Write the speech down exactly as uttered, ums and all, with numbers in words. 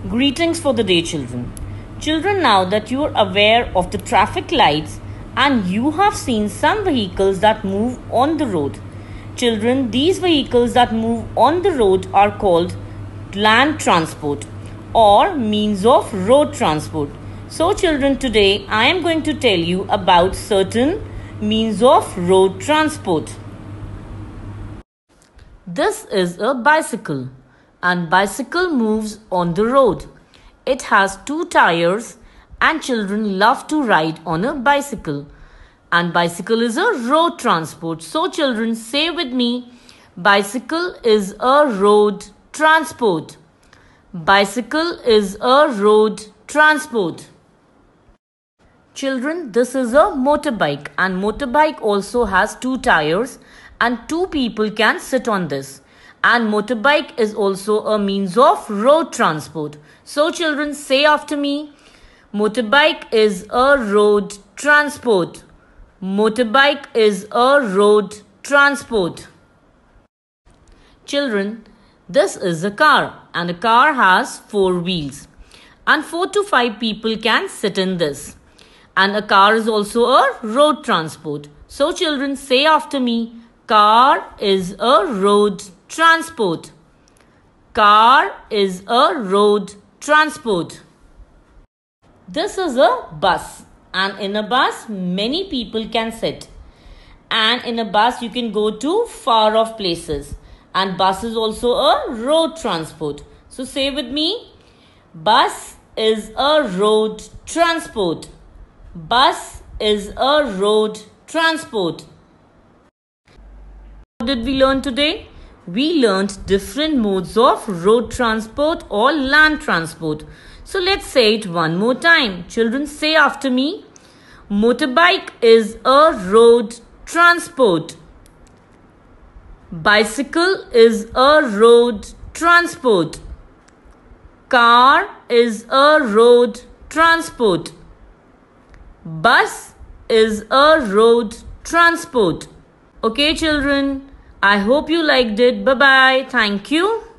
Greetings for the day, children. Children, now that you are aware of the traffic lights and you have seen some vehicles that move on the road. Children, these vehicles that move on the road are called land transport or means of road transport. So children, today I am going to tell you about certain means of road transport. This is a bicycle, and bicycle moves on the road. It has two tires and children love to ride on a bicycle. And bicycle is a road transport. So children, say with me, bicycle is a road transport. Bicycle is a road transport. Children, this is a motorbike, and motorbike also has two tires and two people can sit on this. And motorbike is also a means of road transport. So children, say after me, motorbike is a road transport. Motorbike is a road transport. Children, this is a car, and a car has four wheels and four to five people can sit in this. And a car is also a road transport. So children, say after me, car is a road transport. Car is a road transport. This is a bus, and in a bus many people can sit. And in a bus you can go to far off places. And bus is also a road transport. So say with me, bus is a road transport. Bus is a road transport. What did we learn today? We learned different modes of road transport or land transport. So let's say it one more time. Children, say after me, motorbike is a road transport. Bicycle is a road transport. Car is a road transport. Bus is a road transport. Okay children, I hope you liked it. Bye bye. Thank you.